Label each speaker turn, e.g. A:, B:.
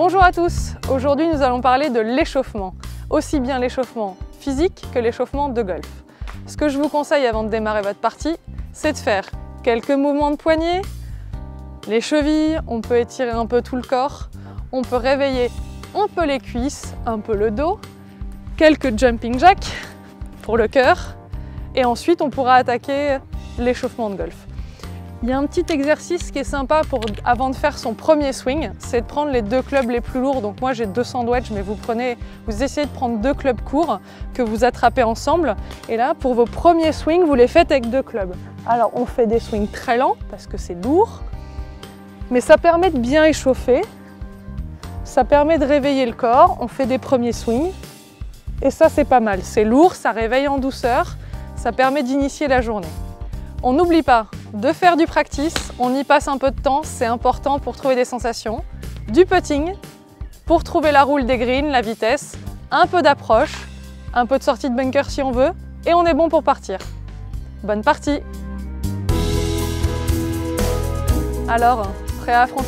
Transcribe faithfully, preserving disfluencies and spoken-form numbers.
A: Bonjour à tous, aujourd'hui nous allons parler de l'échauffement, aussi bien l'échauffement physique que l'échauffement de golf. Ce que je vous conseille avant de démarrer votre partie, c'est de faire quelques mouvements de poignet, les chevilles, on peut étirer un peu tout le corps, on peut réveiller un peu les cuisses, un peu le dos, quelques jumping jacks pour le cœur, et ensuite on pourra attaquer l'échauffement de golf. Il y a un petit exercice qui est sympa pour, avant de faire son premier swing, c'est de prendre les deux clubs les plus lourds. Donc moi j'ai deux cents wedges, mais vous prenez, vous essayez de prendre deux clubs courts que vous attrapez ensemble. Et là, pour vos premiers swings, vous les faites avec deux clubs. Alors on fait des swings très lents parce que c'est lourd, mais ça permet de bien échauffer, ça permet de réveiller le corps. On fait des premiers swings et ça c'est pas mal. C'est lourd, ça réveille en douceur, ça permet d'initier la journée. On n'oublie pas de faire du practice, on y passe un peu de temps, c'est important pour trouver des sensations. Du putting, pour trouver la roule des greens, la vitesse, un peu d'approche, un peu de sortie de bunker si on veut, et on est bon pour partir. Bonne partie! Alors, prêt à affronter le parcours ?